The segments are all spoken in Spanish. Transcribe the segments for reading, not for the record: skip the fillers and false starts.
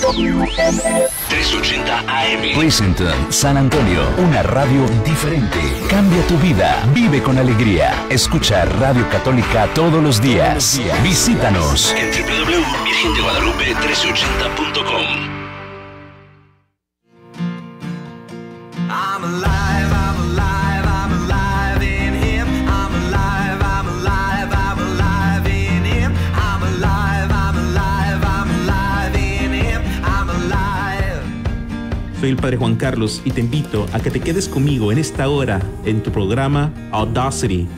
380 AM. Pleasanton, San Antonio, una radio diferente. Cambia tu vida, vive con alegría. Escucha Radio Católica todos los días. Visítanos En www.virgendeguadalupe1380.com. I'm alive, I'm alive, I'm alive in him. I'm alive, I'm alive, I'm alive in him. I'm alive, I'm alive, I'm alive in him. I'm alive. Soy el Padre Juan Carlos y te invito a que te quedes conmigo en esta hora en tu programa Audacity.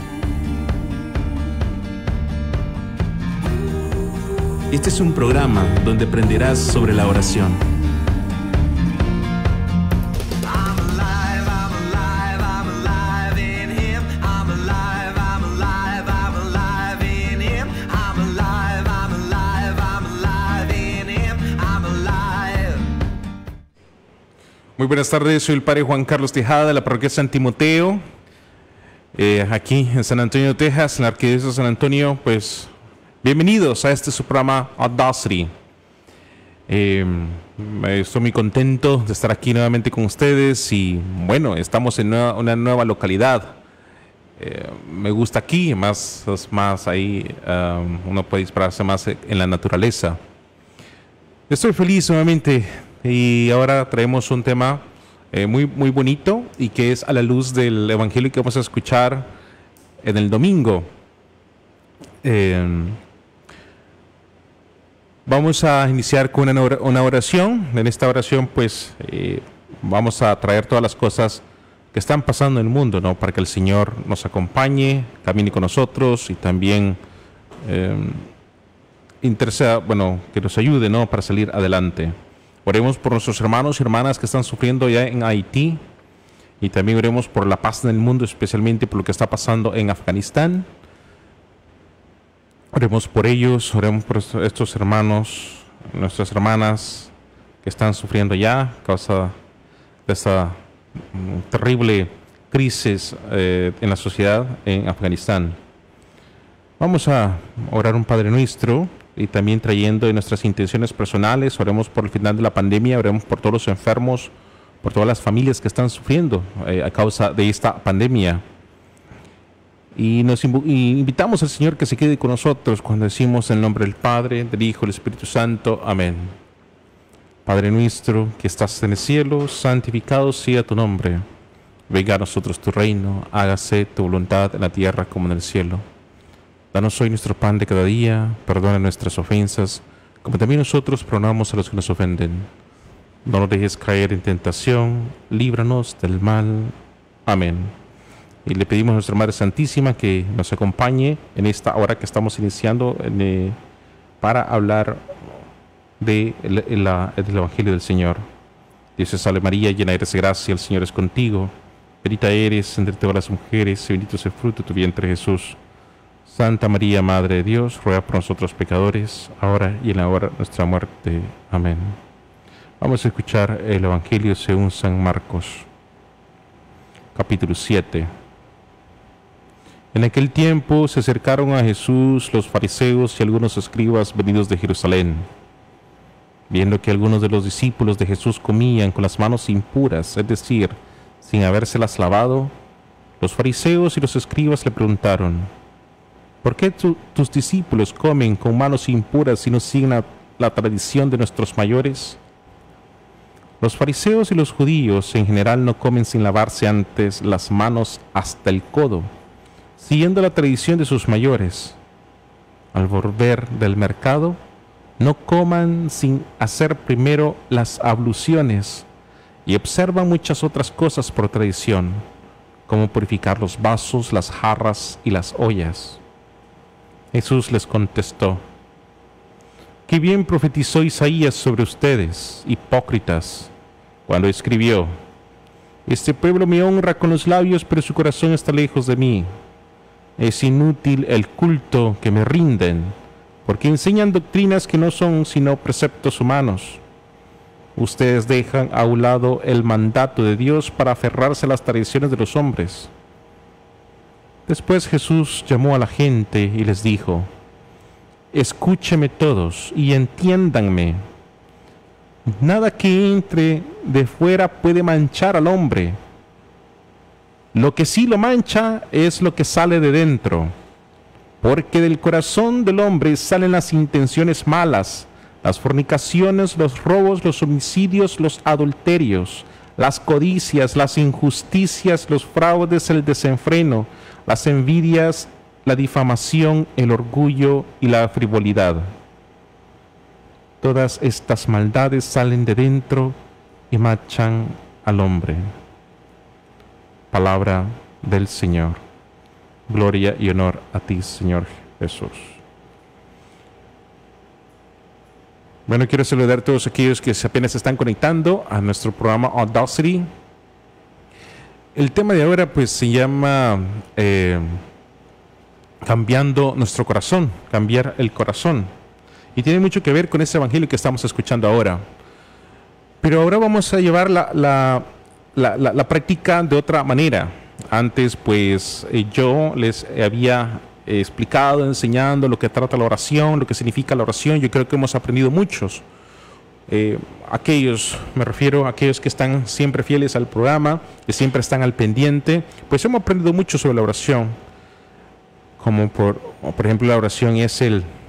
Este es un programa donde aprenderás sobre la oración. Muy buenas tardes, soy el Padre Juan Carlos Tejada de la parroquia San Timoteo, aquí en San Antonio, Texas, en la arquidiócesis de San Antonio. Pues bienvenidos a este su programa Audacity. Estoy muy contento de estar aquí nuevamente con ustedes y bueno, estamos en una nueva localidad. Me gusta aquí, más ahí uno puede dispararse más en la naturaleza. Estoy feliz nuevamente. Y ahora traemos un tema muy bonito y que es a la luz del evangelio que vamos a escuchar en el domingo. Vamos a iniciar con una oración. En esta oración pues vamos a traer todas las cosas que están pasando en el mundo, ¿no? Para que el Señor nos acompañe, camine con nosotros y también interceda, bueno, que nos ayude, ¿no? Para salir adelante. Oremos por nuestros hermanos y hermanas que están sufriendo ya en Haití y también oremos por la paz en el mundo, especialmente por lo que está pasando en Afganistán. Oremos por ellos, oremos por estos hermanos, nuestras hermanas que están sufriendo ya a causa de esta terrible crisis en la sociedad en Afganistán. Vamos a orar un Padre Nuestro. Y también trayendo en nuestras intenciones personales, oremos por el final de la pandemia, oremos por todos los enfermos, por todas las familias que están sufriendo a causa de esta pandemia. Y invitamos al Señor que se quede con nosotros cuando decimos en el nombre del Padre, del Hijo y del Espíritu Santo. Amén. Padre nuestro que estás en el cielo, santificado sea tu nombre. Venga a nosotros tu reino, hágase tu voluntad en la tierra como en el cielo. Danos hoy nuestro pan de cada día, perdona nuestras ofensas, como también nosotros perdonamos a los que nos ofenden. No nos dejes caer en tentación, líbranos del mal. Amén. Y le pedimos a nuestra Madre Santísima que nos acompañe en esta hora que estamos iniciando para hablar del Evangelio del Señor. Dios te salve María, llena eres de gracia, el Señor es contigo. Bendita eres entre todas las mujeres y bendito es el fruto de tu vientre Jesús. Santa María, Madre de Dios, ruega por nosotros pecadores, ahora y en la hora de nuestra muerte. Amén. Vamos a escuchar el Evangelio según San Marcos, capítulo 7. En aquel tiempo se acercaron a Jesús los fariseos y algunos escribas venidos de Jerusalén. Viendo que algunos de los discípulos de Jesús comían con las manos impuras, es decir, sin habérselas lavado, los fariseos y los escribas le preguntaron: ¿por qué tus discípulos comen con manos impuras y no siguen la tradición de nuestros mayores? Los fariseos y los judíos en general no comen sin lavarse antes las manos hasta el codo, siguiendo la tradición de sus mayores. Al volver del mercado, no coman sin hacer primero las abluciones y observan muchas otras cosas por tradición, como purificar los vasos, las jarras y las ollas. Jesús les contestó: qué bien profetizó Isaías sobre ustedes, hipócritas, cuando escribió: este pueblo me honra con los labios, pero su corazón está lejos de mí. Es inútil el culto que me rinden, porque enseñan doctrinas que no son sino preceptos humanos. Ustedes dejan a un lado el mandato de Dios para aferrarse a las tradiciones de los hombres. Después Jesús llamó a la gente y les dijo: escúchenme todos y entiéndanme. Nada que entre de fuera puede manchar al hombre. Lo que sí lo mancha es lo que sale de dentro. Porque del corazón del hombre salen las intenciones malas, las fornicaciones, los robos, los homicidios, los adulterios, las codicias, las injusticias, los fraudes, el desenfreno, las envidias, la difamación, el orgullo y la frivolidad. Todas estas maldades salen de dentro y manchan al hombre. Palabra del Señor. Gloria y honor a ti, Señor Jesús. Bueno, quiero saludar a todos aquellos que apenas se están conectando a nuestro programa Audacity. El tema de ahora pues se llama cambiando nuestro corazón, cambiar el corazón. Y tiene mucho que ver con ese evangelio que estamos escuchando ahora. Pero ahora vamos a llevar la práctica de otra manera. Antes pues yo les había explicado, enseñando lo que trata la oración, lo que significa la oración. Yo creo que hemos aprendido muchos. Me refiero a aquellos que están siempre fieles al programa, que siempre están al pendiente, pues hemos aprendido mucho sobre la oración. Como por ejemplo la oración es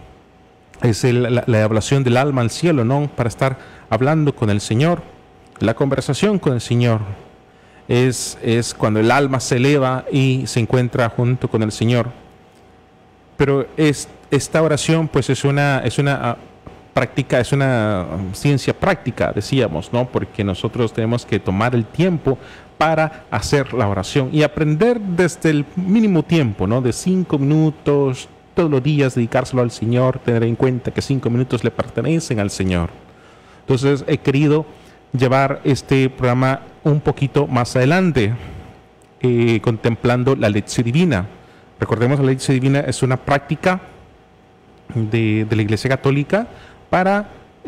la hablación del alma al cielo, ¿no? Para estar hablando con el Señor. La conversación con el Señor es cuando el alma se eleva y se encuentra junto con el Señor. Pero esta oración pues es una práctica, es una ciencia práctica, decíamos, ¿no? Porque nosotros tenemos que tomar el tiempo para hacer la oración y aprender desde el mínimo tiempo, ¿no? De 5 minutos todos los días, dedicárselo al Señor, tener en cuenta que 5 minutos le pertenecen al Señor. Entonces he querido llevar este programa un poquito más adelante, contemplando la lección divina. Recordemos, la lección divina es una práctica de la Iglesia Católica para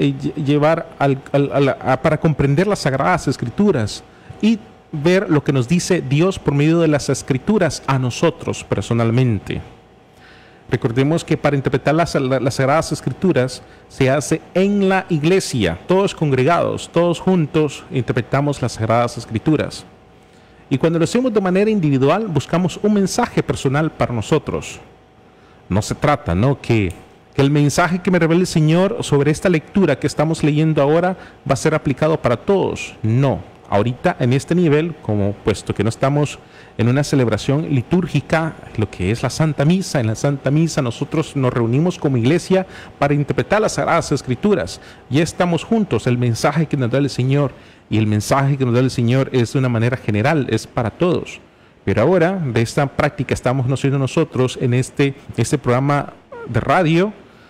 para comprender las Sagradas Escrituras y ver lo que nos dice Dios por medio de las Escrituras a nosotros personalmente. Recordemos que para interpretar las Sagradas Escrituras se hace en la iglesia, todos congregados, todos juntos interpretamos las Sagradas Escrituras. Y cuando lo hacemos de manera individual, buscamos un mensaje personal para nosotros. No se trata, ¿no?, que el mensaje que me revela el Señor sobre esta lectura que estamos leyendo ahora va a ser aplicado para todos. No, ahorita en este nivel, como puesto que no estamos en una celebración litúrgica, lo que es la Santa Misa. En la Santa Misa nosotros nos reunimos como iglesia para interpretar las Sagradas Escrituras. Ya estamos juntos, el mensaje que nos da el Señor, y el mensaje que nos da el Señor es de una manera general, es para todos. Pero ahora, de esta práctica estamos haciendo nosotros en este programa de radio,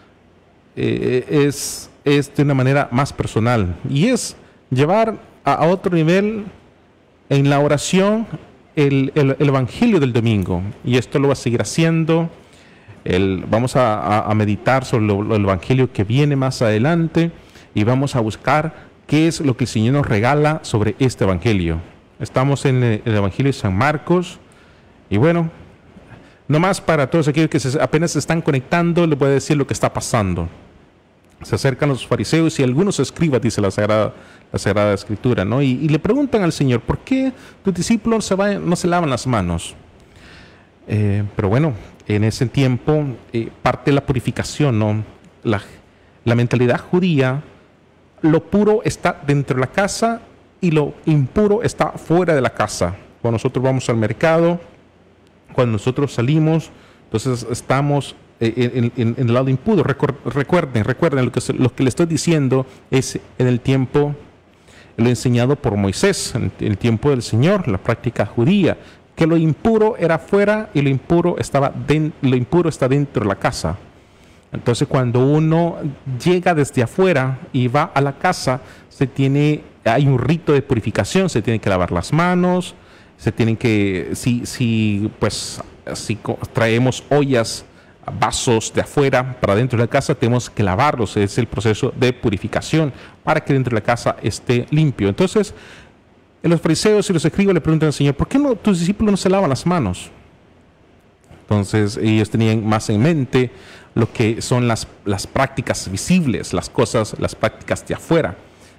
es de una manera más personal, y es llevar a otro nivel en la oración el Evangelio del domingo, y esto lo va a seguir haciendo. Vamos a meditar sobre el Evangelio que viene más adelante y vamos a buscar qué es lo que el Señor nos regala sobre este Evangelio. Estamos en el Evangelio de San Marcos, y bueno, nomás para todos aquellos que apenas se están conectando, les voy a decir lo que está pasando. Se acercan los fariseos y algunos escribas, dice la Sagrada Escritura, ¿no? Y le preguntan al Señor, ¿por qué tus discípulos no se lavan las manos? Pero bueno, en ese tiempo parte de la purificación, ¿no? La mentalidad judía, lo puro está dentro de la casa y lo impuro está fuera de la casa. Cuando nosotros vamos al mercado, cuando nosotros salimos, entonces estamos en el lado impuro. Recuerden lo que le estoy diciendo es en el tiempo, lo enseñado por Moisés, en el tiempo del Señor, la práctica judía, que lo impuro era fuera y lo impuro está dentro de la casa. Entonces cuando uno llega desde afuera y va a la casa, hay un rito de purificación, se tiene que lavar las manos, se tienen que, si traemos ollas, vasos de afuera para dentro de la casa, tenemos que lavarlos. Es el proceso de purificación para que dentro de la casa esté limpio. Entonces los fariseos y los escribas le preguntan al Señor, ¿por qué tus discípulos no se lavan las manos? Entonces ellos tenían más en mente lo que son las prácticas visibles, las prácticas de afuera.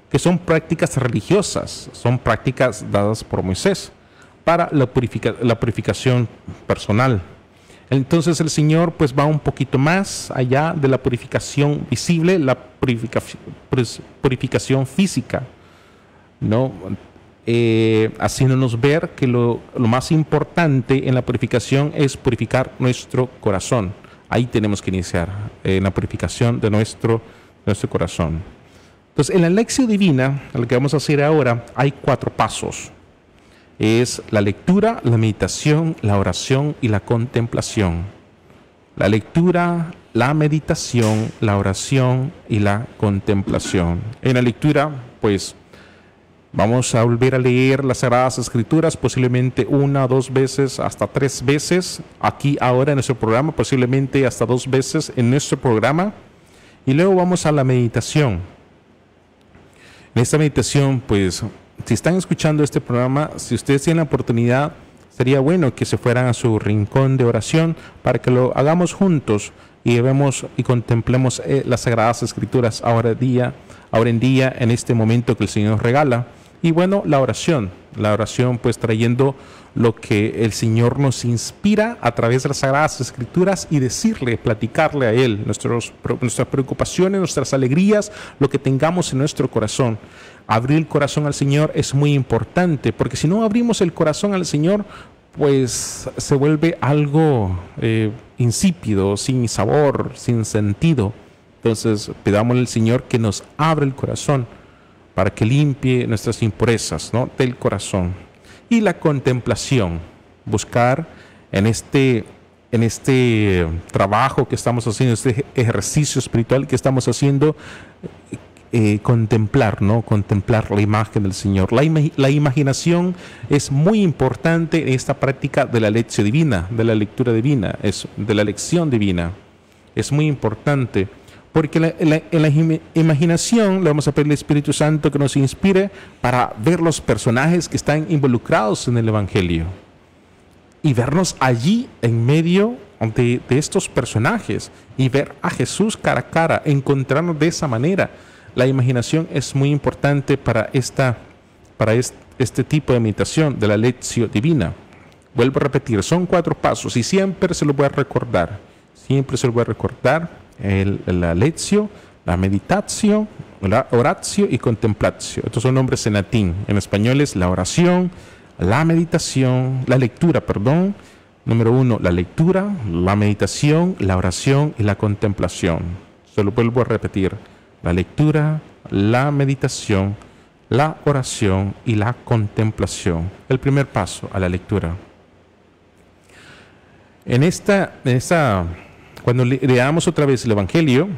que son prácticas religiosas, son prácticas dadas por Moisés para la purificación personal. Entonces el Señor pues va un poquito más allá de la purificación visible, la purificación física, ¿no? Haciéndonos ver que lo más importante en la purificación es purificar nuestro corazón. Ahí tenemos que iniciar, en la purificación de nuestro corazón. Entonces, en la lección divina, lo que vamos a hacer ahora, hay 4 pasos. Es la lectura, la meditación, la oración y la contemplación. La lectura, la meditación, la oración y la contemplación. En la lectura, pues, vamos a volver a leer las Sagradas Escrituras, posiblemente 1, 2 veces, hasta 3 veces, aquí ahora en nuestro programa, posiblemente hasta 2 veces en nuestro programa. Y luego vamos a la meditación. En esta meditación, pues, si están escuchando este programa, si ustedes tienen la oportunidad, sería bueno que se fueran a su rincón de oración para que lo hagamos juntos y vemos y contemplemos las Sagradas Escrituras ahora en día, en este momento que el Señor nos regala. Y bueno, la oración pues trayendo lo que el Señor nos inspira a través de las Sagradas Escrituras y decirle, platicarle a Él nuestras preocupaciones, nuestras alegrías, lo que tengamos en nuestro corazón. Abrir el corazón al Señor es muy importante, porque si no abrimos el corazón al Señor, pues se vuelve algo insípido, sin sabor, sin sentido. Entonces pidámosle al Señor que nos abra el corazón para que limpie nuestras impurezas, ¿no?, del corazón. Y la contemplación, buscar en este trabajo que estamos haciendo, este ejercicio espiritual que estamos haciendo, contemplar, ¿no? Contemplar la imagen del Señor. La imaginación es muy importante en esta práctica de la lección divina, de la lectura divina, de la lección divina. Es muy importante. Porque en la imaginación le vamos a pedir al Espíritu Santo que nos inspire para ver los personajes que están involucrados en el Evangelio y vernos allí en medio de estos personajes y ver a Jesús cara a cara, encontrarnos de esa manera. La imaginación es muy importante para este tipo de meditación de la lección divina. Vuelvo a repetir, son 4 pasos y siempre se lo voy a recordar. Siempre se lo voy a recordar. La lectio, la meditatio, la oratio y contemplatio. Estos son nombres en latín. En español es la oración, la meditación, la lectura, perdón. Número 1, la lectura, la meditación, la oración y la contemplación. Se lo vuelvo a repetir. La lectura, la meditación, la oración y la contemplación. El primer paso a la lectura. Cuando leamos otra vez el Evangelio,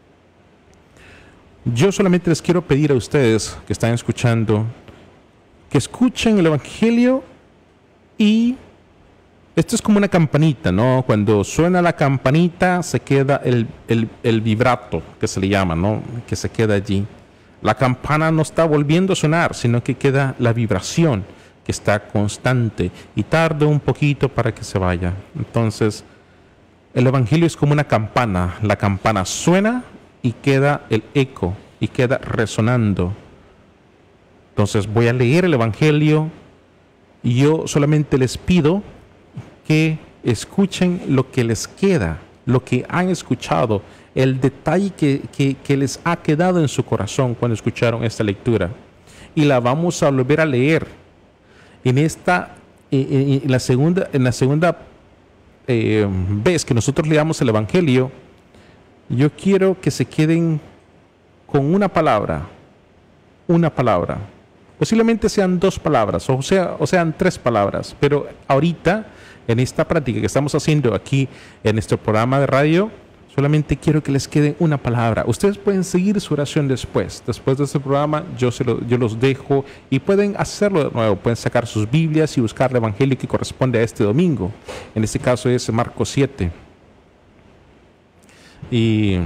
yo solamente les quiero pedir a ustedes que están escuchando, que escuchen el Evangelio y esto es como una campanita, ¿no? Cuando suena la campanita se queda el vibrato, que se le llama, ¿no? Que se queda allí. La campana no está volviendo a sonar, sino que queda la vibración, que está constante y tarda un poquito para que se vaya. Entonces, el Evangelio es como una campana. La campana suena y queda el eco y queda resonando. Entonces voy a leer el Evangelio y yo solamente les pido que escuchen lo que les queda, lo que han escuchado, el detalle que les ha quedado en su corazón cuando escucharon esta lectura. Y la vamos a volver a leer. En la segunda vez que nosotros leamos el Evangelio, yo quiero que se queden con una palabra, posiblemente sean 2 palabras o sean 3 palabras, pero ahorita en esta práctica que estamos haciendo aquí en nuestro programa de radio, solamente quiero que les quede una palabra. Ustedes pueden seguir su oración después de este programa. Yo los dejo y pueden hacerlo de nuevo. Pueden sacar sus Biblias y buscar el Evangelio que corresponde a este domingo. En este caso es Marcos 7. Y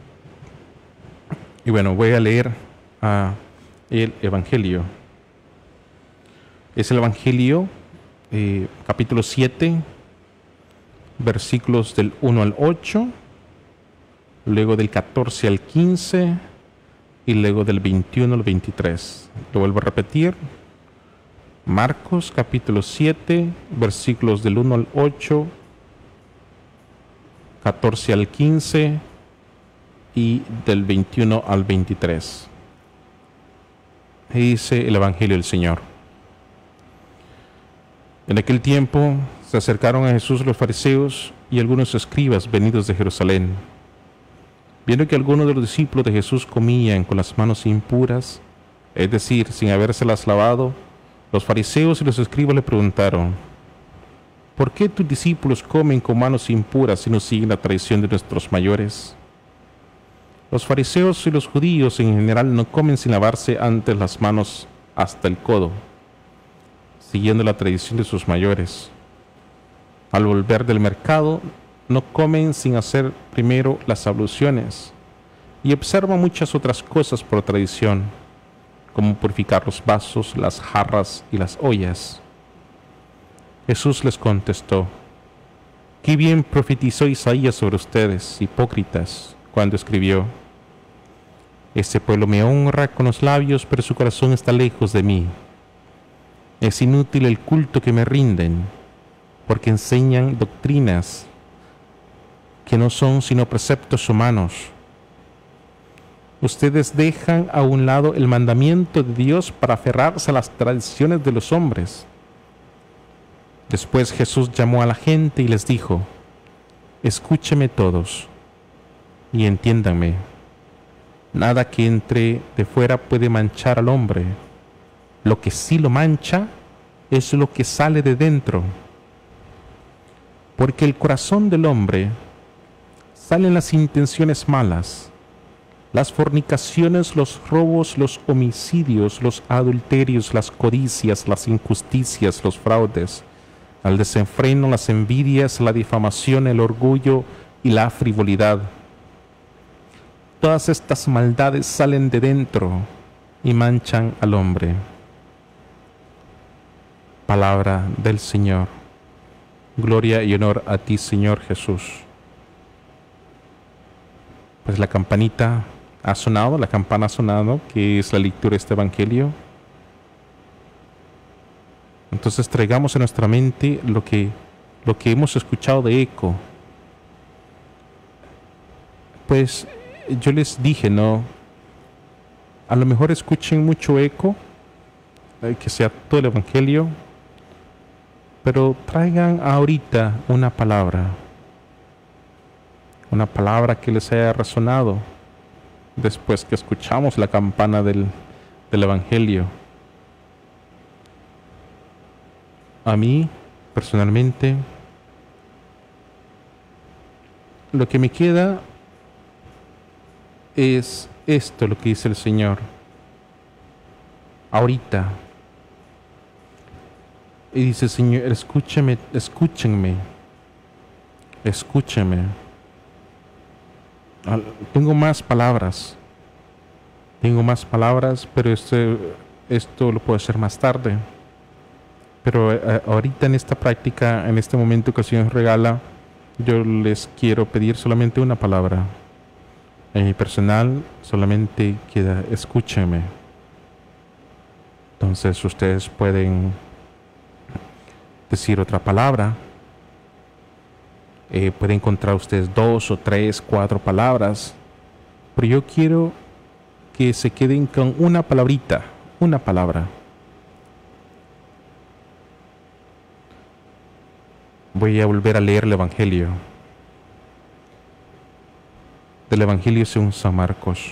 bueno, voy a leer el Evangelio. Es el Evangelio, capítulo 7, versículos del 1 al 8. Luego del 14 al 15, y luego del 21 al 23. Lo vuelvo a repetir. Marcos capítulo 7, versículos del 1 al 8, 14 al 15 y del 21 al 23. Y dice el Evangelio del Señor. En aquel tiempo se acercaron a Jesús los fariseos y algunos escribas venidos de Jerusalén. Viendo que algunos de los discípulos de Jesús comían con las manos impuras, es decir, sin habérselas lavado, los fariseos y los escribas le preguntaron: ¿por qué tus discípulos comen con manos impuras y no siguen la tradición de nuestros mayores? Los fariseos y los judíos en general no comen sin lavarse antes las manos hasta el codo, siguiendo la tradición de sus mayores. Al volver del mercado, no comen sin hacer primero las abluciones y observan muchas otras cosas por tradición, como purificar los vasos, las jarras y las ollas. Jesús les contestó: «Qué bien profetizó Isaías sobre ustedes, hipócritas, cuando escribió: Este pueblo me honra con los labios, pero su corazón está lejos de mí. Es inútil el culto que me rinden, porque enseñan doctrinas que no son sino preceptos humanos. Ustedes dejan a un lado el mandamiento de Dios para aferrarse a las tradiciones de los hombres». Después Jesús llamó a la gente y les dijo: «Escúchenme todos y entiéndanme. Nada que entre de fuera puede manchar al hombre. Lo que sí lo mancha es lo que sale de dentro. Porque el corazón del hombre salen las intenciones malas, las fornicaciones, los robos, los homicidios, los adulterios, las codicias, las injusticias, los fraudes, el desenfreno, las envidias, la difamación, el orgullo y la frivolidad. Todas estas maldades salen de dentro y manchan al hombre». Palabra del Señor. Gloria y honor a ti, Señor Jesús. Pues la campanita ha sonado, la campana ha sonado, que es la lectura de este Evangelio. Entonces traigamos a nuestra mente lo que hemos escuchado de eco. Pues yo les dije, ¿no? A lo mejor escuchen mucho eco, que sea todo el Evangelio, pero traigan ahorita una palabra que les haya resonado después que escuchamos la campana del Evangelio. A mí, personalmente, lo que me queda es esto, lo que dice el Señor. Ahorita. Y dice: Señor, escúcheme. Tengo más palabras, pero esto lo puedo hacer más tarde. Pero ahorita en esta práctica, en este momento que el Señor regala, yo les quiero pedir solamente una palabra. En mi personal solamente queda: escúchenme. Entonces ustedes pueden decir otra palabra. Pueden encontrar ustedes 2 o 3, 4 palabras. Pero yo quiero que se queden con una palabrita, una palabra. Voy a volver a leer el Evangelio. Del Evangelio según San Marcos.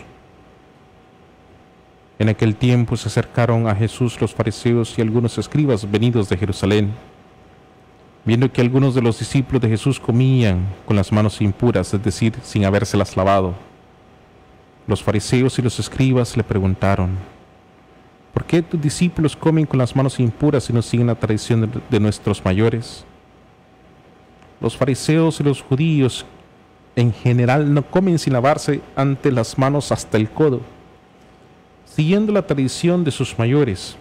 En aquel tiempo se acercaron a Jesús los fariseos y algunos escribas venidos de Jerusalén. Viendo que algunos de los discípulos de Jesús comían con las manos impuras, es decir, sin habérselas lavado, los fariseos y los escribas le preguntaron: ¿por qué tus discípulos comen con las manos impuras y no siguen la tradición de nuestros mayores? Los fariseos y los judíos en general no comen sin lavarse antes las manos hasta el codo, siguiendo la tradición de sus mayores.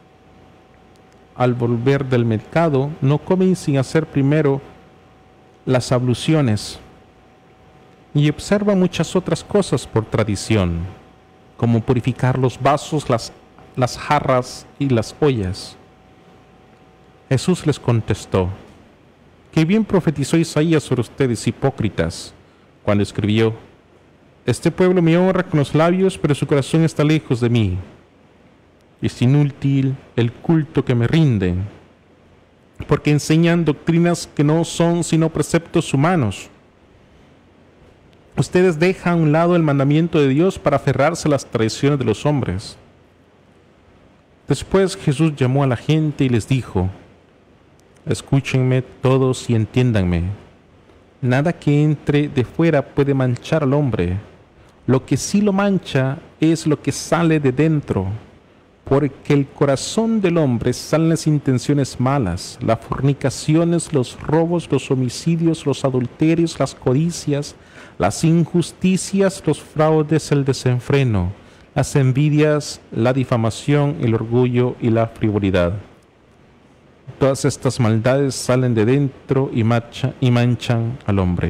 Al volver del mercado, no comen sin hacer primero las abluciones y observan muchas otras cosas por tradición, como purificar los vasos, las jarras y las ollas. Jesús les contestó: «Qué bien profetizó Isaías sobre ustedes, hipócritas, cuando escribió: Este pueblo me honra con los labios, pero su corazón está lejos de mí. Es inútil el culto que me rinden, porque enseñan doctrinas que no son sino preceptos humanos. Ustedes dejan a un lado el mandamiento de Dios para aferrarse a las tradiciones de los hombres». Después Jesús llamó a la gente y les dijo: «Escúchenme todos y entiéndanme. Nada que entre de fuera puede manchar al hombre. Lo que sí lo mancha es lo que sale de dentro, porque el corazón del hombre salen las intenciones malas, las fornicaciones, los robos, los homicidios, los adulterios, las codicias, las injusticias, los fraudes, el desenfreno, las envidias, la difamación, el orgullo y la frivolidad. Todas estas maldades salen de dentro y manchan al hombre».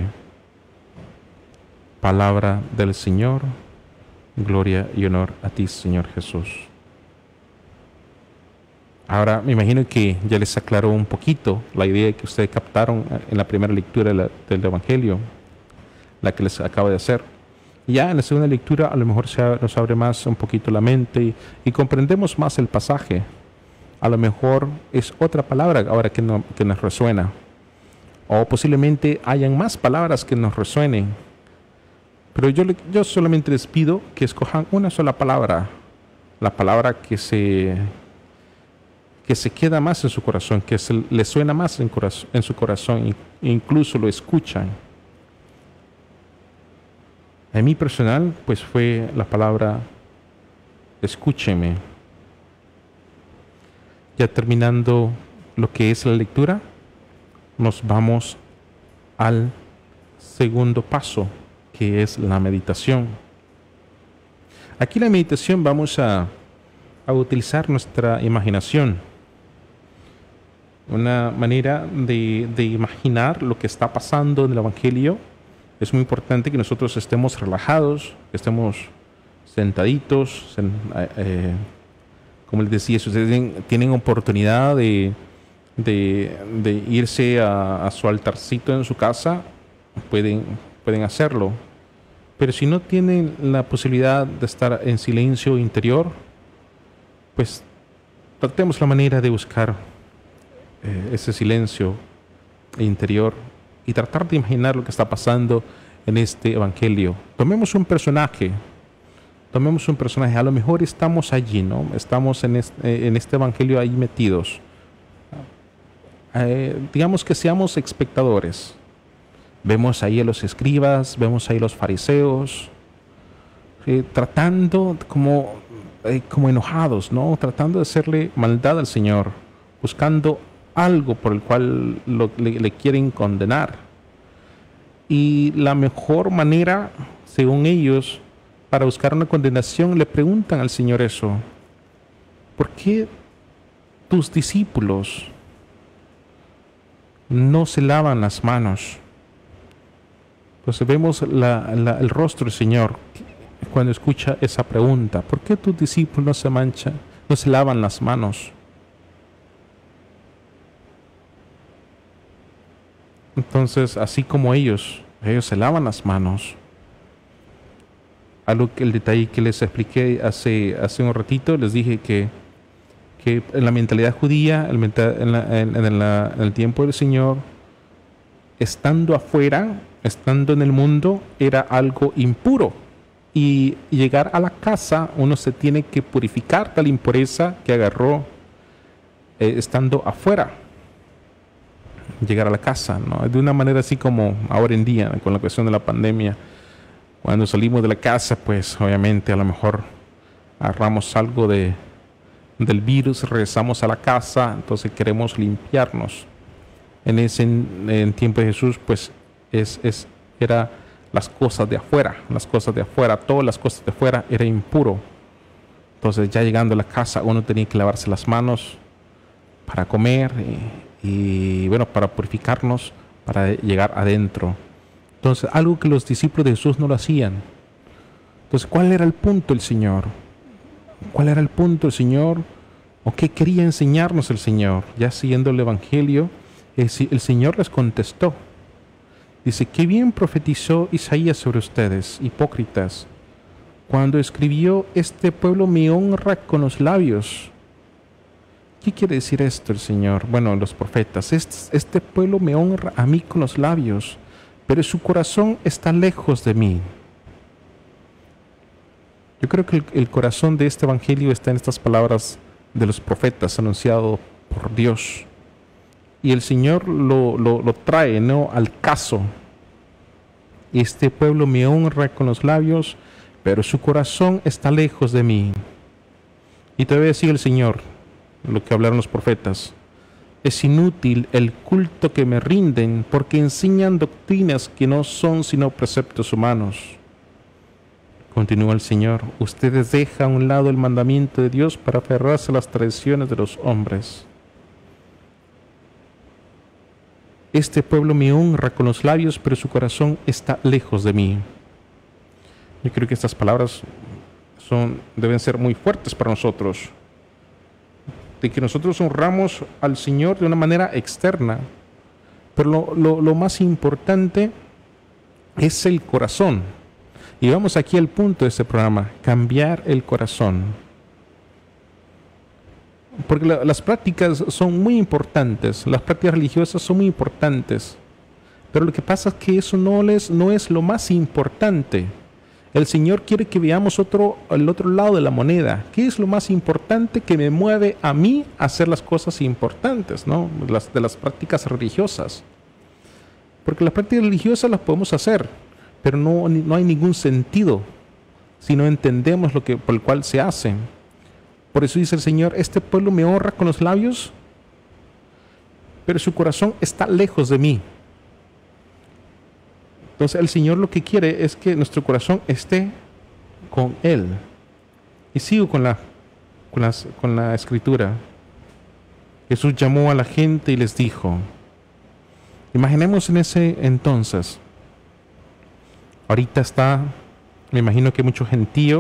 Palabra del Señor. Gloria y honor a ti, Señor Jesús. Ahora me imagino que ya les aclaró un poquito la idea que ustedes captaron en la primera lectura del Evangelio, la que les acabo de hacer. Ya en la segunda lectura a lo mejor nos abre más un poquito la mente y comprendemos más el pasaje. A lo mejor es otra palabra ahora que nos resuena, o posiblemente hayan más palabras que nos resuenen. Pero yo solamente les pido que escojan una sola palabra, la palabra que se queda más en su corazón, que le suena más en su corazón, e incluso lo escuchan. En mi personal, pues fue la palabra escúcheme. Ya terminando lo que es la lectura, nos vamos al segundo paso, que es la meditación. Aquí en la meditación vamos a utilizar nuestra imaginación. Una manera de imaginar lo que está pasando en el Evangelio. Es muy importante que nosotros estemos relajados, que estemos sentaditos. Como les decía, si ustedes tienen oportunidad de irse a su altarcito en su casa, pueden hacerlo. Pero si no tienen la posibilidad de estar en silencio interior, pues tratemos la manera de buscar ese silencio interior y tratar de imaginar lo que está pasando en este Evangelio. Tomemos un personaje, a lo mejor estamos allí, ¿no? Estamos en este Evangelio ahí metidos. Digamos que seamos espectadores. Vemos ahí a los escribas, vemos ahí a los fariseos, tratando como enojados, ¿no? Tratando de hacerle maldad al Señor, buscando algo por el cual le quieren condenar. Y la mejor manera, según ellos, para buscar una condenación, le preguntan al Señor eso: ¿por qué tus discípulos no se lavan las manos? Entonces vemos el rostro del Señor cuando escucha esa pregunta: ¿por qué tus discípulos no se lavan las manos? Entonces, así como ellos se lavan las manos. El detalle que les expliqué hace un ratito, les dije que en la mentalidad judía, en el tiempo del Señor, estando afuera, estando en el mundo, era algo impuro. Y llegar a la casa, uno se tiene que purificar de la impureza que agarró estando afuera. Llegar a la casa, ¿no? De una manera así como ahora en día, con la cuestión de la pandemia. Cuando salimos de la casa, pues obviamente a lo mejor agarramos algo del virus, regresamos a la casa, entonces queremos limpiarnos. En tiempo de Jesús, pues era las cosas de afuera, todas las cosas de afuera era impuro. Entonces ya llegando a la casa uno tenía que lavarse las manos para comer y bueno, para purificarnos, para llegar adentro. Entonces algo que los discípulos de Jesús no lo hacían. Entonces, ¿cuál era el punto del Señor? ¿Cuál era el punto del Señor? ¿O qué quería enseñarnos el Señor? Ya siguiendo el Evangelio, el Señor les contestó. Dice, qué bien profetizó Isaías sobre ustedes, hipócritas, cuando escribió, este pueblo me honra con los labios. ¿Qué quiere decir esto el Señor? Bueno, los profetas, este pueblo me honra a mí con los labios, pero su corazón está lejos de mí. Yo creo que el corazón de este Evangelio está en estas palabras de los profetas anunciado por Dios. Y el Señor lo trae, ¿no?, al caso. Este pueblo me honra con los labios, pero su corazón está lejos de mí. Y todavía sigue el Señor, lo que hablaron los profetas. Es inútil el culto que me rinden, porque enseñan doctrinas que no son sino preceptos humanos. Continúa el Señor, ustedes dejan a un lado el mandamiento de Dios para aferrarse a las tradiciones de los hombres. Este pueblo me honra con los labios, pero su corazón está lejos de mí. Yo creo que estas palabras deben ser muy fuertes para nosotros. De que nosotros honramos al Señor de una manera externa, pero lo más importante es el corazón. Y vamos aquí al punto de este programa, cambiar el corazón. Porque las prácticas son muy importantes, las prácticas religiosas son muy importantes, pero lo que pasa es que eso no es lo más importante. El Señor quiere que veamos el otro lado de la moneda. ¿Qué es lo más importante que me mueve a mí a hacer las cosas importantes, ¿no? De las prácticas religiosas? Porque las prácticas religiosas las podemos hacer, pero no hay ningún sentido si no entendemos por el cual se hacen. Por eso dice el Señor, este pueblo me honra con los labios, pero su corazón está lejos de mí. Entonces el Señor lo que quiere es que nuestro corazón esté con Él. Y sigo con la escritura. Jesús llamó a la gente y les dijo, imaginemos en ese entonces, ahorita me imagino que mucho gentío,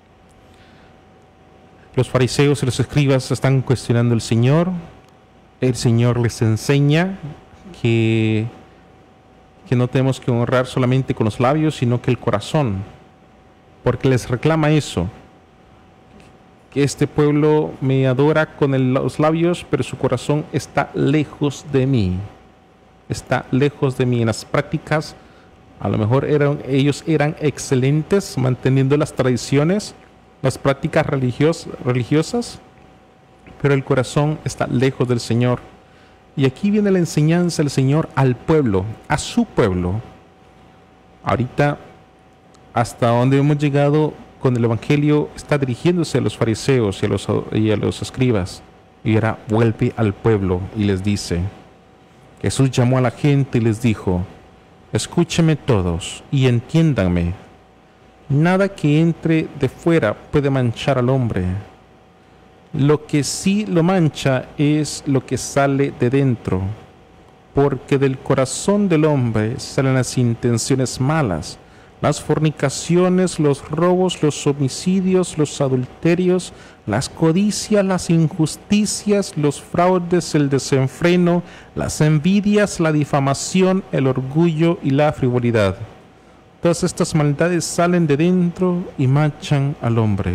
los fariseos y los escribas están cuestionando al Señor. El Señor les enseña que no tenemos que honrar solamente con los labios, sino que el corazón, porque les reclama eso, que este pueblo me adora con los labios, pero su corazón está lejos de mí. Está lejos de mí. En las prácticas, a lo mejor ellos eran excelentes manteniendo las tradiciones, las prácticas religiosas, pero el corazón está lejos del Señor. Y aquí viene la enseñanza del Señor al pueblo, a su pueblo. Ahorita, hasta donde hemos llegado con el Evangelio, está dirigiéndose a los fariseos y a los escribas. Y ahora vuelve al pueblo y les dice, Jesús llamó a la gente y les dijo, escúchenme todos y entiéndanme. Nada que entre de fuera puede manchar al hombre. Lo que sí lo mancha es lo que sale de dentro, porque del corazón del hombre salen las intenciones malas, las fornicaciones, los robos, los homicidios, los adulterios, las codicias, las injusticias, los fraudes, el desenfreno, las envidias, la difamación, el orgullo y la frivolidad. Todas estas maldades salen de dentro y manchan al hombre.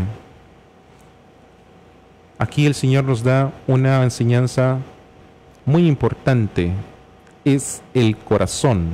Aquí el Señor nos da una enseñanza muy importante, es el corazón.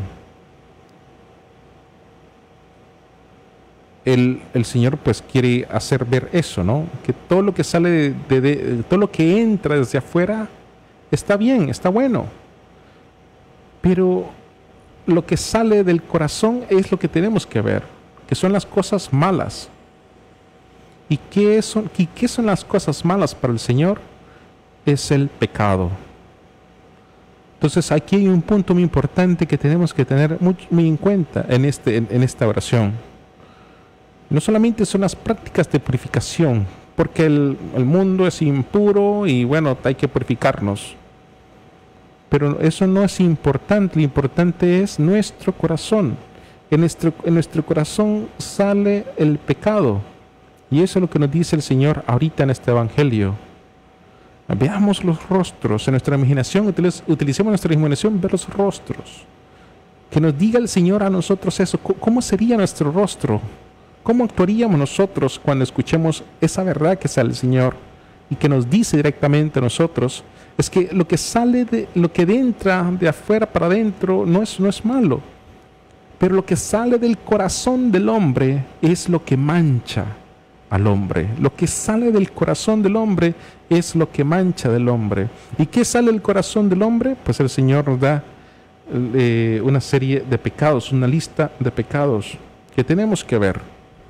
El Señor pues quiere hacer ver eso, ¿no? Que todo lo que sale todo lo que entra desde afuera está bien, está bueno. Pero lo que sale del corazón es lo que tenemos que ver, que son las cosas malas. ¿Y qué son las cosas malas para el Señor? Es el pecado. Entonces aquí hay un punto muy importante que tenemos que tener muy en cuenta en esta oración. No solamente son las prácticas de purificación, porque el mundo es impuro y bueno, hay que purificarnos. Pero eso no es importante, lo importante es nuestro corazón. en nuestro corazón sale el pecado. Y eso es lo que nos dice el Señor ahorita en este Evangelio. Veamos los rostros en nuestra imaginación, utilicemos nuestra imaginación, ver los rostros. Que nos diga el Señor a nosotros eso. ¿Cómo sería nuestro rostro? ¿Cómo actuaríamos nosotros cuando escuchemos esa verdad que sale el Señor y que nos dice directamente a nosotros? Es que lo que sale lo que entra de afuera para adentro no es malo, pero lo que sale del corazón del hombre es lo que mancha al hombre. Lo que sale del corazón del hombre es lo que mancha del hombre. ¿Y qué sale del corazón del hombre? Pues el Señor nos da una serie de pecados, una lista de pecados que tenemos que ver.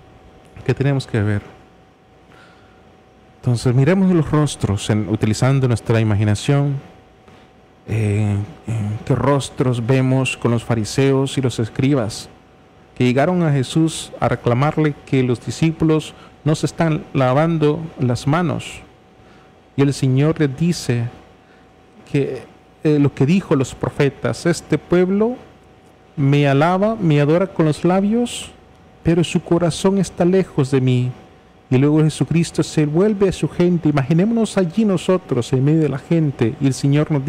Entonces miremos los rostros utilizando nuestra imaginación. ¿Qué rostros vemos con los fariseos y los escribas que llegaron a Jesús a reclamarle que los discípulos no se están lavando las manos? Y el Señor les dice que lo que dijo los profetas: este pueblo me alaba, me adora con los labios, pero su corazón está lejos de mí. Y luego Jesucristo se vuelve a su gente. Imaginémonos allí nosotros en medio de la gente, y el Señor les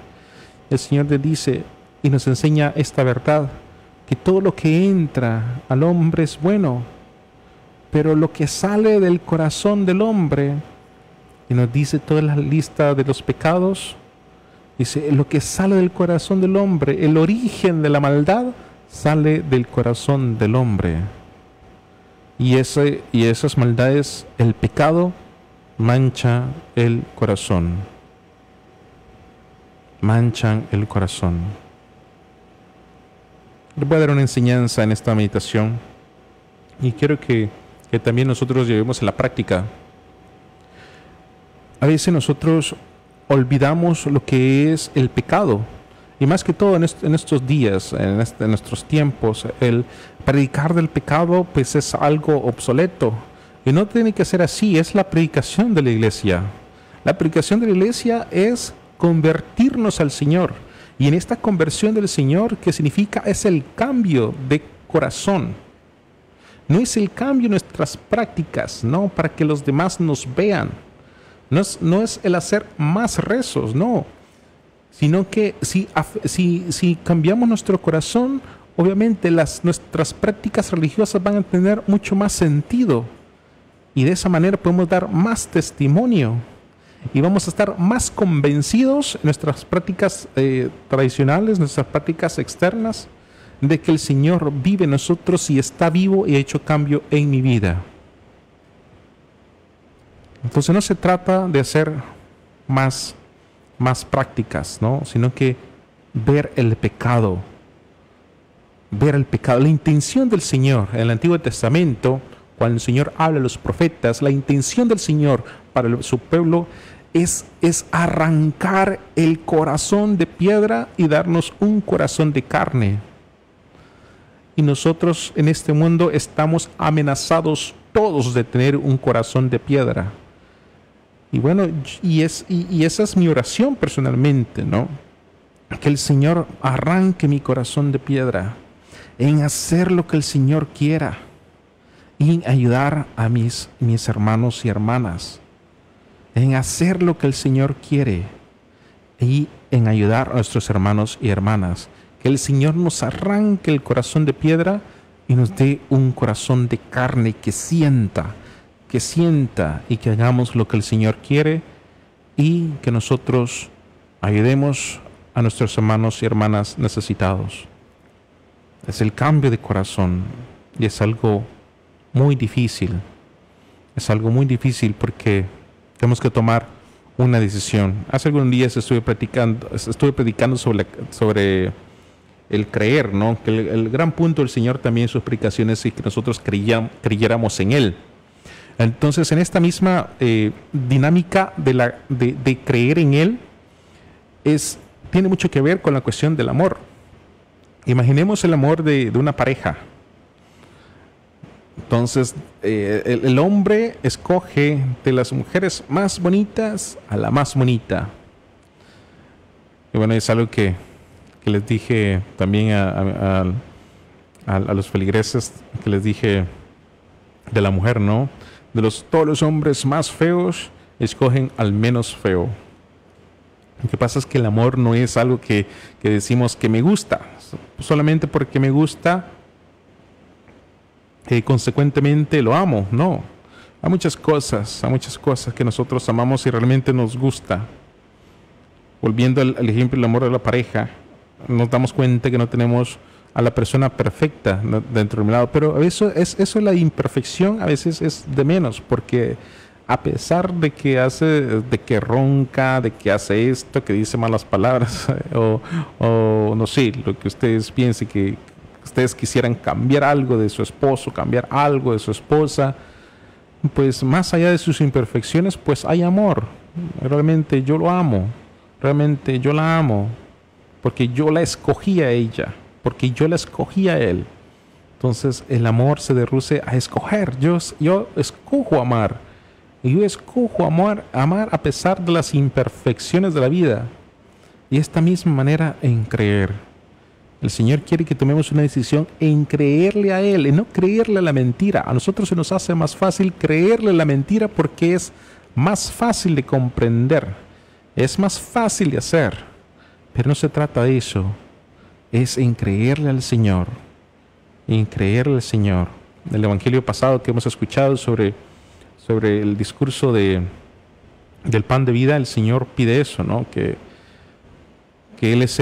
dice y nos enseña esta verdad, que todo lo que entra al hombre es bueno, pero lo que sale del corazón del hombre, y nos dice toda la lista de los pecados, dice: lo que sale del corazón del hombre, el origen de la maldad sale del corazón del hombre. Y esas maldades, el pecado, mancha el corazón. Manchan el corazón. Les voy a dar una enseñanza en esta meditación y quiero que también nosotros llevemos a la práctica. A veces nosotros olvidamos lo que es el pecado, y más que todo en estos días, en nuestros tiempos, el predicar del pecado pues es algo obsoleto, y no tiene que ser así. Es la predicación de la iglesia. La predicación de la iglesia es convertirnos al Señor, y en esta conversión del Señor, ¿qué significa? Es el cambio de corazón. No es el cambio de nuestras prácticas, no, para que los demás nos vean. No es el hacer más rezos, no. Sino que si cambiamos nuestro corazón, obviamente nuestras prácticas religiosas van a tener mucho más sentido. Y de esa manera podemos dar más testimonio. Y vamos a estar más convencidos en nuestras prácticas tradicionales, nuestras prácticas externas, de que el Señor vive en nosotros y está vivo y ha hecho cambio en mi vida. Entonces no se trata de hacer más prácticas, ¿no? Sino que ver el pecado. Ver el pecado. La intención del Señor en el Antiguo Testamento, cuando el Señor habla a los profetas, la intención del Señor para su pueblo es arrancar el corazón de piedra y darnos un corazón de carne. Y nosotros en este mundo estamos amenazados todos de tener un corazón de piedra. Y bueno, y esa es mi oración personalmente, ¿no? Que el Señor arranque mi corazón de piedra en hacer lo que el Señor quiera y en ayudar a mis hermanos y hermanas, en hacer lo que el Señor quiere y en ayudar a nuestros hermanos y hermanas. Que el Señor nos arranque el corazón de piedra y nos dé un corazón de carne que sienta y que hagamos lo que el Señor quiere, y que nosotros ayudemos a nuestros hermanos y hermanas necesitados. Es el cambio de corazón y es algo muy difícil. Es algo muy difícil porque tenemos que tomar una decisión. Hace algunos días estuve predicando sobre el creer, ¿no? Que el gran punto del Señor también en sus predicaciones es que nosotros creyéramos en Él. Entonces, en esta misma dinámica de creer en Él, tiene mucho que ver con la cuestión del amor. Imaginemos el amor de una pareja. Entonces, el hombre escoge de las mujeres más bonitas a la más bonita. Y bueno, es algo que les dije también a a los feligreses que les dije de la mujer, ¿no? Todos los hombres más feos escogen al menos feo. Lo que pasa es que el amor no es algo que decimos que me gusta, solamente porque me gusta, consecuentemente lo amo. No, hay muchas cosas que nosotros amamos y realmente nos gusta. Volviendo al ejemplo del amor de la pareja, nos damos cuenta que no tenemos a la persona perfecta dentro de mi lado, pero eso la imperfección a veces es de menos, porque a pesar de que ronca, de que hace esto, que dice malas palabras, o no sé, lo que ustedes piensen, que ustedes quisieran cambiar algo de su esposo, cambiar algo de su esposa, pues más allá de sus imperfecciones, pues hay amor. Realmente yo lo amo, realmente yo la amo, porque yo la escogí a ella, porque yo la escogí a él. Entonces el amor se reduce a escoger. Yo escojo amar. Y yo escojo amar a pesar de las imperfecciones de la vida. Y esta misma manera en creer. El Señor quiere que tomemos una decisión en creerle a Él, en no creerle a la mentira. A nosotros se nos hace más fácil creerle a la mentira porque es más fácil de comprender. Es más fácil de hacer. Pero no se trata de eso. Es en creerle al Señor. En creerle al Señor. El evangelio pasado que hemos escuchado sobre el discurso del pan de vida, el Señor pide eso, ¿no? Que Él es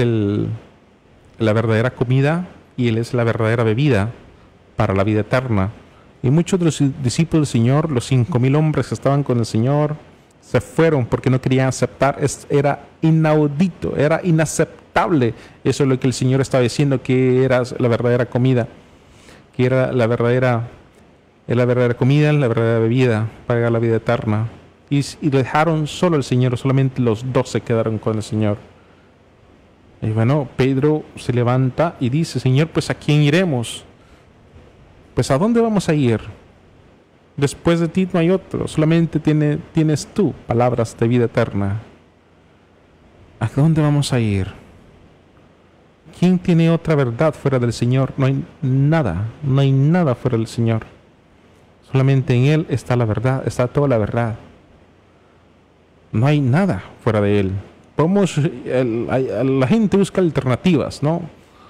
la verdadera comida y Él es la verdadera bebida para la vida eterna. Y muchos de los discípulos del Señor, los 5,000 hombres que estaban con el Señor, se fueron porque no querían aceptar. Era inaudito, era inaceptable. Eso es lo que el Señor estaba diciendo, que era la verdadera comida, que era la verdadera comida, la verdadera bebida para la vida eterna. Y dejaron solo al Señor, solamente los 12 quedaron con el Señor. Y bueno, Pedro se levanta y dice: Señor, pues ¿a quién iremos? Pues ¿a dónde vamos a ir? Después de ti no hay otro, solamente tienes tú palabras de vida eterna. ¿A dónde vamos a ir? ¿Quién tiene otra verdad fuera del Señor? No hay nada fuera del Señor. Solamente en Él está la verdad, está toda la verdad. No hay nada fuera de Él. La gente busca alternativas, ¿no?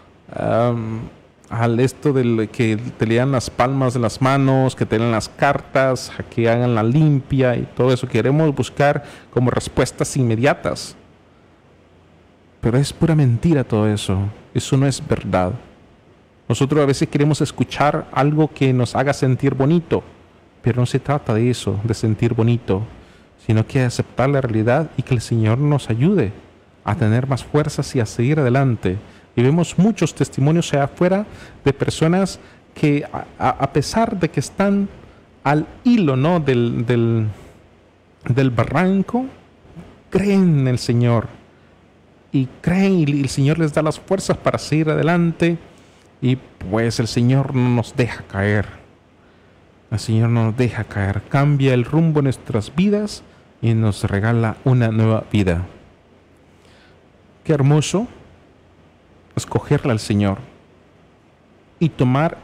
Al esto del que te lean las palmas de las manos, que te lean las cartas, a que hagan la limpia y todo eso. Queremos buscar como respuestas inmediatas. Pero es pura mentira todo eso. Eso no es verdad. Nosotros a veces queremos escuchar algo que nos haga sentir bonito, pero no se trata de eso, de sentir bonito, sino que aceptar la realidad y que el Señor nos ayude a tener más fuerzas y a seguir adelante. Y vemos muchos testimonios allá afuera de personas que a pesar de que están al hilo, ¿no?, del barranco, creen en el Señor y creen, y el Señor les da las fuerzas para seguir adelante. Y pues el Señor no nos deja caer. El Señor no nos deja caer. Cambia el rumbo de nuestras vidas y nos regala una nueva vida. Qué hermoso escogerle al Señor y tomar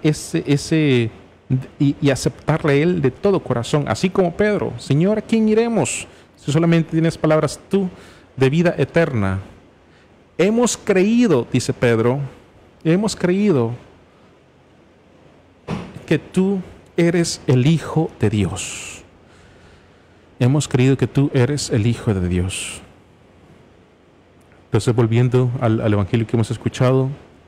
y aceptarle a Él de todo corazón, así como Pedro. Señor, ¿a quién iremos si solamente tienes palabras tú de vida eterna? Hemos creído, dice Pedro, hemos creído que tú eres el Hijo de Dios. Hemos creído que tú eres el Hijo de Dios. Entonces, volviendo al evangelio que hemos escuchado,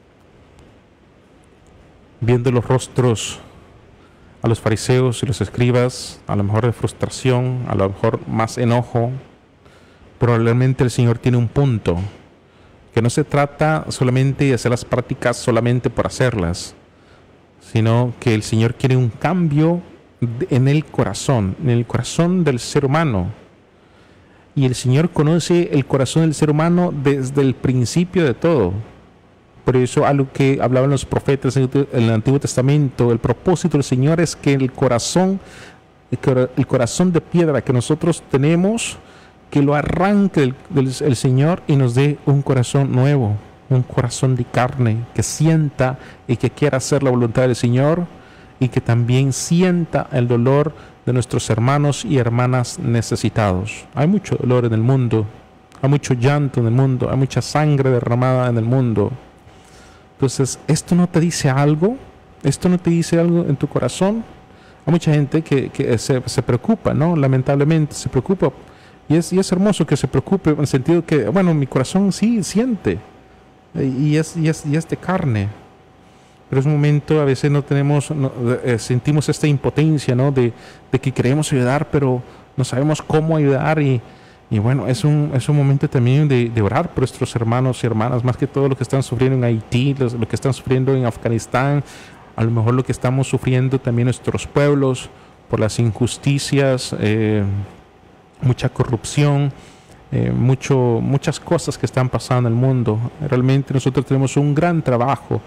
viendo los rostros a los fariseos y los escribas, a lo mejor de frustración, a lo mejor más enojo, probablemente el Señor tiene un punto, que no se trata solamente de hacer las prácticas solamente por hacerlas, sino que el Señor quiere un cambio en el corazón del ser humano. Y el Señor conoce el corazón del ser humano desde el principio de todo. Por eso, algo que hablaban los profetas en el Antiguo Testamento, el propósito del Señor es que el corazón de piedra que nosotros tenemos, que lo arranque el Señor y nos dé un corazón nuevo, un corazón de carne que sienta y que quiera hacer la voluntad del Señor y que también sienta el dolor de nuestros hermanos y hermanas necesitados. Hay mucho dolor en el mundo, hay mucho llanto en el mundo, hay mucha sangre derramada en el mundo. Entonces, ¿esto no te dice algo? ¿Esto no te dice algo en tu corazón? Hay mucha gente que se preocupa, ¿no? Lamentablemente se preocupa. Y es hermoso que se preocupe en el sentido que, bueno, mi corazón sí siente. Y es de carne. Pero es un momento, a veces no tenemos, sentimos esta impotencia, ¿no? De que queremos ayudar, pero no sabemos cómo ayudar. Y bueno, es un momento también de orar por nuestros hermanos y hermanas, más que todo lo que están sufriendo en Haití, lo que están sufriendo en Afganistán, a lo mejor lo que estamos sufriendo también nuestros pueblos por las injusticias, mucha corrupción, muchas cosas que están pasando en el mundo. Realmente nosotros tenemos un gran trabajo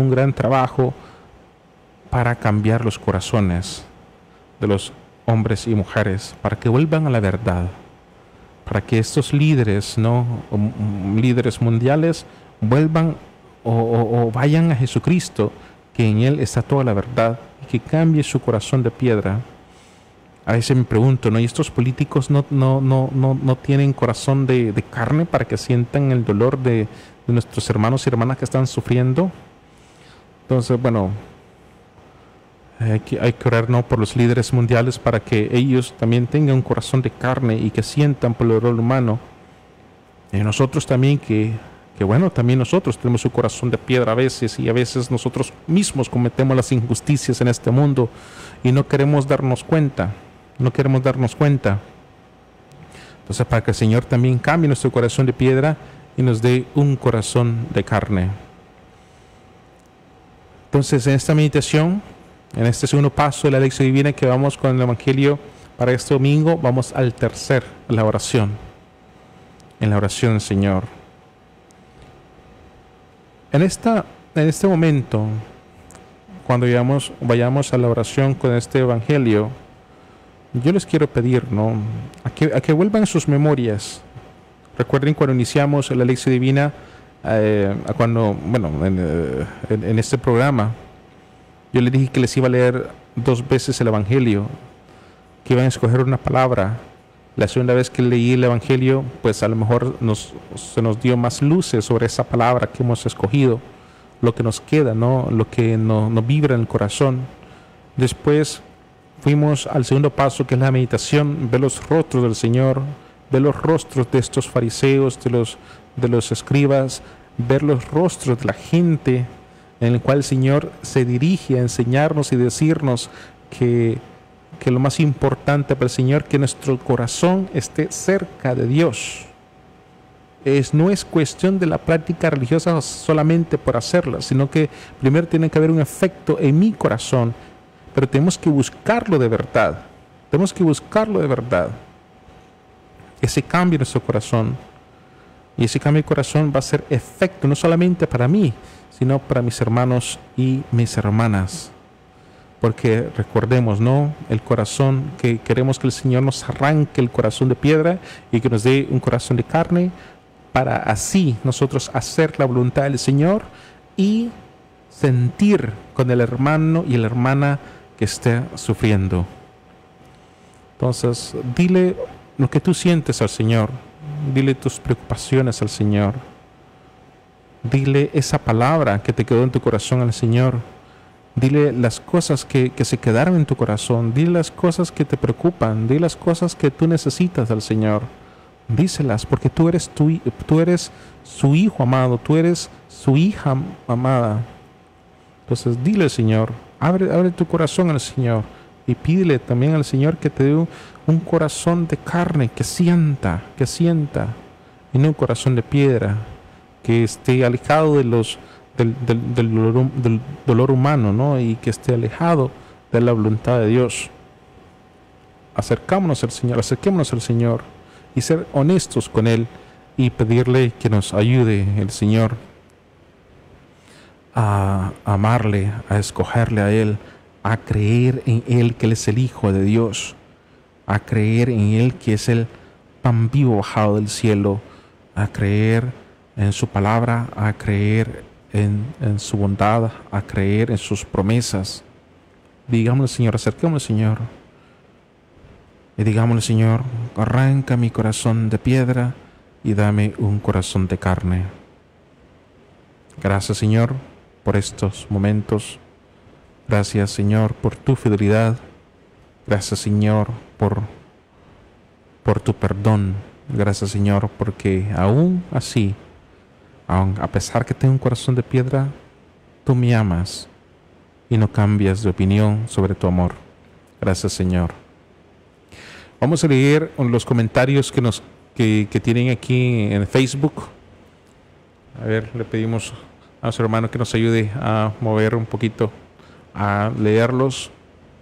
para cambiar los corazones de los hombres y mujeres, para que vuelvan a la verdad, para que estos líderes, ¿no? Líderes mundiales vuelvan o vayan a Jesucristo, que en Él está toda la verdad, y que cambie su corazón de piedra. A veces me pregunto, ¿no? ¿Y estos políticos no tienen corazón de carne para que sientan el dolor de nuestros hermanos y hermanas que están sufriendo? Entonces, bueno, hay que orar, ¿no? Por los líderes mundiales para que ellos también tengan un corazón de carne y que sientan por el dolor humano. Y nosotros también que bueno, también nosotros tenemos un corazón de piedra a veces, y a veces nosotros mismos cometemos las injusticias en este mundo y no queremos darnos cuenta. Entonces, para que el Señor también cambie nuestro corazón de piedra y nos dé un corazón de carne. Entonces, en esta meditación, en este segundo paso de la lección divina que vamos con el Evangelio para este domingo, vamos al tercer, la oración. En la oración del Señor. En este momento, cuando vayamos a la oración con este Evangelio, yo les quiero pedir, ¿no? a que vuelvan sus memorias. Recuerden cuando iniciamos la lección divina, en este programa, yo les dije que les iba a leer 2 veces el Evangelio, que iban a escoger una palabra. La segunda vez que leí el Evangelio, pues a lo mejor se nos dio más luces sobre esa palabra que hemos escogido, lo que nos queda, ¿no? Lo que nos vibra en el corazón. Después fuimos al segundo paso, que es la meditación, ver los rostros del Señor, ver los rostros de estos fariseos, de los escribas, ver los rostros de la gente en el cual el Señor se dirige a enseñarnos y decirnos que lo más importante para el Señor, que nuestro corazón esté cerca de Dios. No es cuestión de la práctica religiosa solamente por hacerla, sino que primero tiene que haber un efecto en mi corazón, pero tenemos que buscarlo de verdad. Ese cambio en nuestro corazón. Y ese cambio de corazón va a ser efecto no solamente para mí, sino para mis hermanos y mis hermanas. Porque recordemos, ¿no? El corazón, que queremos que el Señor nos arranque el corazón de piedra y que nos dé un corazón de carne, para así nosotros hacer la voluntad del Señor y sentir con el hermano y la hermana que esté sufriendo. Entonces, dile lo que tú sientes al Señor, dile tus preocupaciones al Señor, dile esa palabra que te quedó en tu corazón al Señor. Dile las cosas que se quedaron en tu corazón. Dile las cosas que te preocupan. Dile las cosas que tú necesitas al Señor. Díselas, porque tú eres su hijo amado. Tú eres su hija amada. Entonces dile al Señor. Abre tu corazón al Señor. Y pídele también al Señor que te dé un corazón de carne, que sienta. Y no un corazón de piedra. Que esté alejado de del dolor humano, ¿no? Y que esté alejado de la voluntad de Dios. Acerquémonos al Señor y ser honestos con Él y pedirle que nos ayude el Señor a amarle, a escogerle a Él, a creer en Él que Él es el Hijo de Dios, a creer en Él que es el pan vivo bajado del cielo, a creer en su palabra, a creer en su bondad, a creer en sus promesas. Digámosle, Señor, acerquémosle, Señor, y digámosle, Señor, arranca mi corazón de piedra y dame un corazón de carne. Gracias, Señor, por estos momentos. Gracias, Señor, por tu fidelidad. Gracias, Señor, por tu perdón. Gracias, Señor, porque aún así, aun a pesar que tengo un corazón de piedra, tú me amas y no cambias de opinión sobre tu amor. Gracias, Señor. Vamos a leer los comentarios que tienen aquí en Facebook. A ver, le pedimos a nuestro hermano que nos ayude a mover un poquito, a leerlos.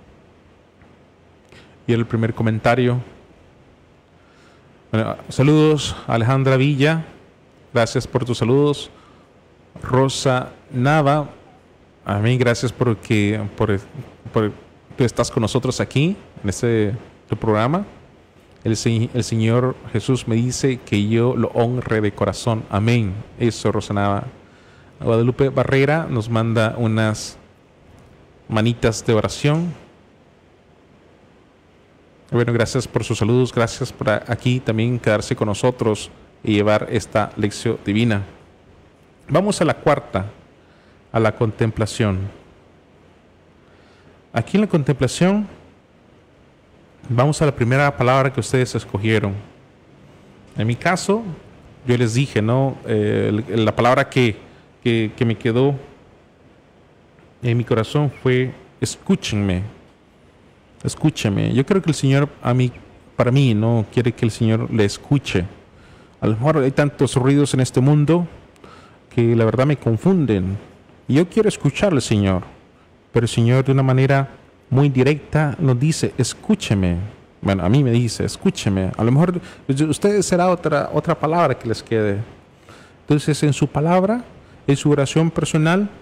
Y el primer comentario. Bueno, saludos, Alejandra Villa. Gracias por tus saludos. Rosa Nava. A mí, gracias por tú estás con nosotros aquí en este programa. El Señor Jesús me dice que yo lo honre de corazón. Amén. Eso, Rosa Nava. Guadalupe Barrera nos manda unas manitas de oración. Bueno, gracias por sus saludos. Gracias por aquí también quedarse con nosotros y llevar esta lección divina. Vamos a la cuarta, a la contemplación. Aquí en la contemplación vamos a la primera palabra que ustedes escogieron. En mi caso, yo les dije, ¿no? La palabra que me quedó en mi corazón fue escúchenme. Escúcheme. Yo creo que el Señor para mí, no quiere que el Señor le escuche. A lo mejor hay tantos ruidos en este mundo que la verdad me confunden. Y yo quiero escuchar al Señor. Pero el Señor, de una manera muy directa, nos dice, escúcheme. Bueno, a mí me dice, escúcheme. A lo mejor ustedes será otra palabra que les quede. Entonces, en su palabra, en su oración personal,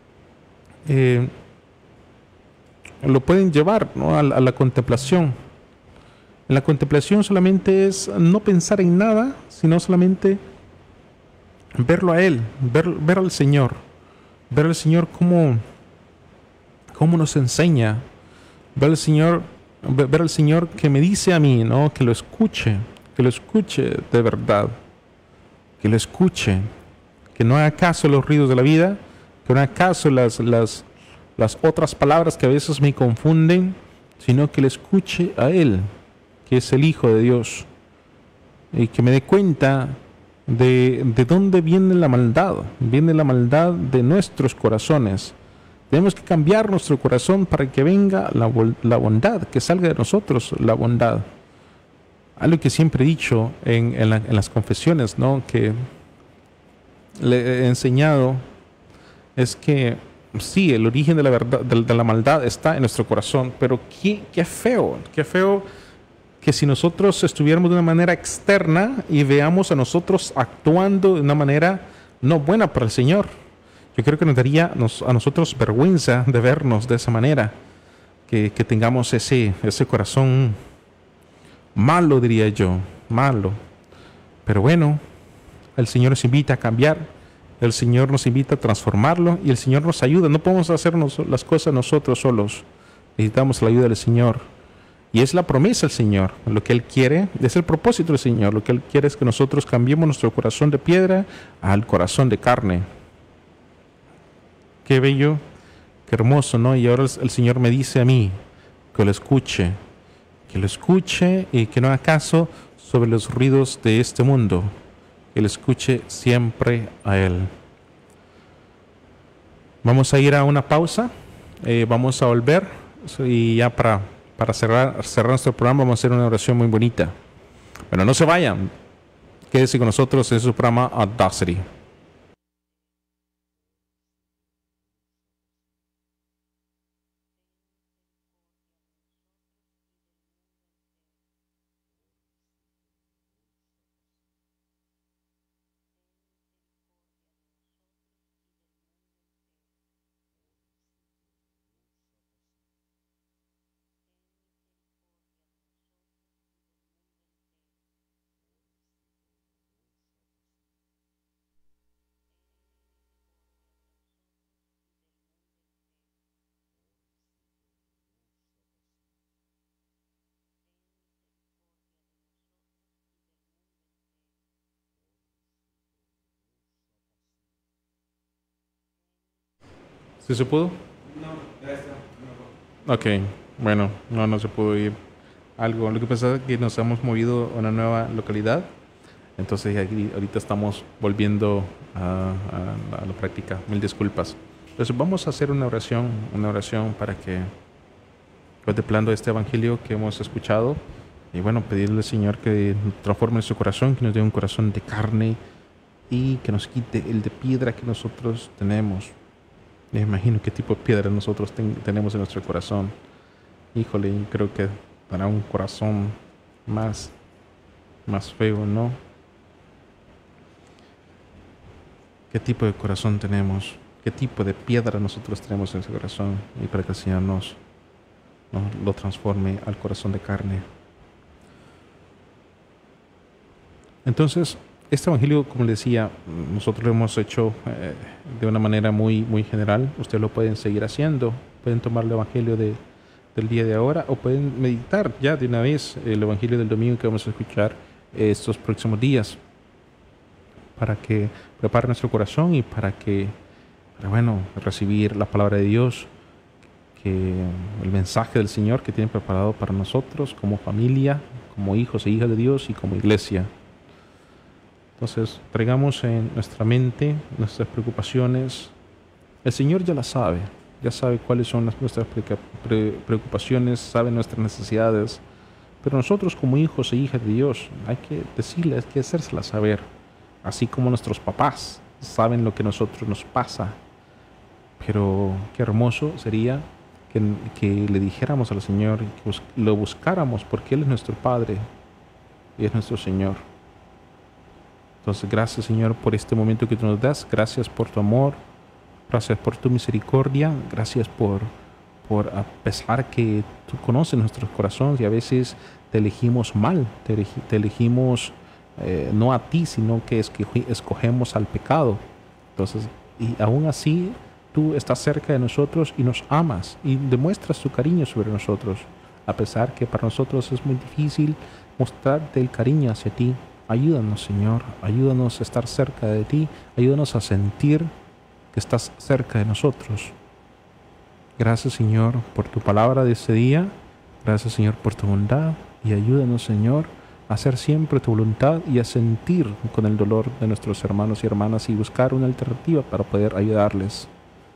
lo pueden llevar, ¿no? a la contemplación. En la contemplación solamente es no pensar en nada, sino solamente verlo a Él, ver al Señor, ver al Señor cómo nos enseña, ver al Señor que me dice a mí, ¿no? que lo escuche de verdad, que lo escuche, que no haga caso a los ruidos de la vida, que no haga caso a las otras palabras que a veces me confunden, sino que le escuche a Él, que es el Hijo de Dios, y que me dé cuenta de dónde viene la maldad de nuestros corazones. Tenemos que cambiar nuestro corazón para que venga la bondad, que salga de nosotros la bondad. Algo que siempre he dicho en las confesiones, ¿no? que le he enseñado, es que sí, el origen de la verdad, de la maldad está en nuestro corazón, pero qué feo que si nosotros estuviéramos de una manera externa y veamos a nosotros actuando de una manera no buena para el Señor. Yo creo que nos daría a nosotros vergüenza de vernos de esa manera, que tengamos ese corazón malo, diría yo, malo. Pero bueno, el Señor nos invita a cambiar. El Señor nos invita a transformarlo y el Señor nos ayuda. No podemos hacernos las cosas nosotros solos. Necesitamos la ayuda del Señor. Y es la promesa del Señor. Lo que Él quiere, es el propósito del Señor. Lo que Él quiere es que nosotros cambiemos nuestro corazón de piedra al corazón de carne. Qué bello, qué hermoso, ¿no? Y ahora el Señor me dice a mí que lo escuche y que no haga caso sobre los ruidos de este mundo. Que le escuche siempre a Él. Vamos a ir a una pausa, vamos a volver y ya para cerrar nuestro programa vamos a hacer una oración muy bonita. Bueno, no se vayan, quédese con nosotros en su programa Audacity. ¿Sí se pudo? Ok, bueno, no se pudo ir. Lo que pasa es que nos hemos movido a una nueva localidad. Entonces aquí, ahorita estamos volviendo a la práctica. Mil disculpas. Entonces vamos a hacer una oración para que, contemplando este evangelio que hemos escuchado, y bueno, pedirle al Señor que transforme nuestro corazón, que nos dé un corazón de carne y que nos quite el de piedra que nosotros tenemos. Me imagino qué tipo de piedra nosotros tenemos en nuestro corazón. Híjole, creo que para un corazón más feo, ¿no? ¿Qué tipo de corazón tenemos? ¿Qué tipo de piedra nosotros tenemos en ese corazón? Y para que el Señor nos lo transforme al corazón de carne. Entonces, este evangelio, como les decía, nosotros lo hemos hecho de una manera muy general. Ustedes lo pueden seguir haciendo. Pueden tomar el evangelio del día de ahora o pueden meditar ya de una vez el evangelio del domingo que vamos a escuchar estos próximos días, para que prepare nuestro corazón y para recibir la palabra de Dios, el mensaje del Señor que tiene preparado para nosotros como familia, como hijos e hijas de Dios y como iglesia. Entonces, traigamos en nuestra mente nuestras preocupaciones. El Señor ya las sabe, ya sabe cuáles son nuestras preocupaciones, sabe nuestras necesidades, pero nosotros como hijos e hijas de Dios hay que decirles, hay que hacérselas saber, así como nuestros papás saben lo que a nosotros nos pasa. Pero qué hermoso sería que le dijéramos al Señor, que lo buscáramos, porque Él es nuestro Padre y es nuestro Señor. Entonces, gracias, Señor, por este momento que tú nos das. Gracias por tu amor, gracias por tu misericordia, gracias por a pesar que tú conoces nuestros corazones y a veces te elegimos mal, te elegimos no a ti, sino que escogemos al pecado. Entonces, y aún así tú estás cerca de nosotros y nos amas y demuestras tu cariño sobre nosotros, a pesar que para nosotros es muy difícil mostrarte el cariño hacia ti. Ayúdanos, Señor, ayúdanos a estar cerca de ti, ayúdanos a sentir que estás cerca de nosotros. Gracias, Señor, por tu palabra de este día. Gracias, Señor, por tu bondad, y ayúdanos, Señor, a hacer siempre tu voluntad y a sentir con el dolor de nuestros hermanos y hermanas y buscar una alternativa para poder ayudarles.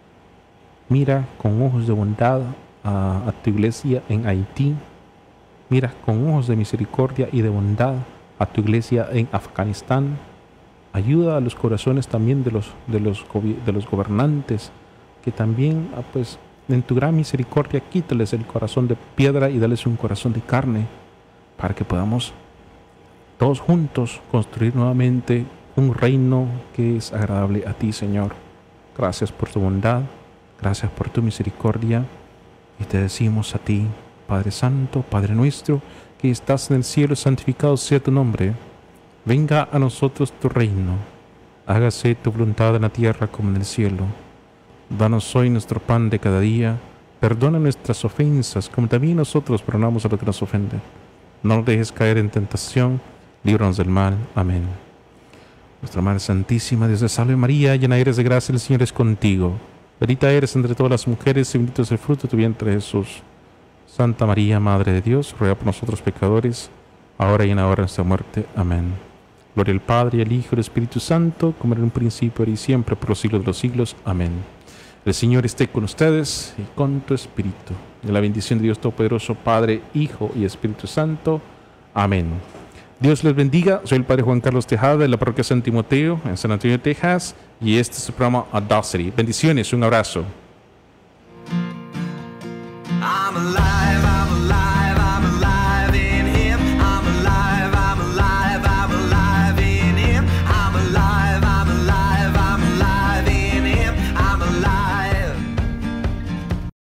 Mira con ojos de bondad a tu iglesia en Haití. Mira con ojos de misericordia y de bondad a tu iglesia en Afganistán. Ayuda a los corazones también de los gobernantes, que también, pues, en tu gran misericordia, quítales el corazón de piedra y dales un corazón de carne, para que podamos todos juntos construir nuevamente un reino que es agradable a ti, Señor. Gracias por tu bondad, gracias por tu misericordia, y te decimos a ti, Padre Santo, Padre nuestro, que estás en el cielo, santificado sea tu nombre. Venga a nosotros tu reino. Hágase tu voluntad en la tierra como en el cielo. Danos hoy nuestro pan de cada día. Perdona nuestras ofensas, como también nosotros perdonamos a los que nos ofenden. No nos dejes caer en tentación. Líbranos del mal. Amén. Nuestra Madre Santísima, Dios te salve María, llena eres de gracia, el Señor es contigo. Bendita eres entre todas las mujeres y bendito es el fruto de tu vientre, Jesús. Santa María, Madre de Dios, ruega por nosotros pecadores, ahora y en la hora de nuestra muerte. Amén. Gloria al Padre, y al Hijo y al Espíritu Santo, como era en un principio, ahora y siempre, por los siglos de los siglos. Amén. El Señor esté con ustedes y con tu espíritu. De la bendición de Dios Todopoderoso, Padre, Hijo y Espíritu Santo. Amén. Dios les bendiga. Soy el Padre Juan Carlos Tejada de la Parroquia San Timoteo en San Antonio, Texas, y este es el programa Audacity. Bendiciones, un abrazo.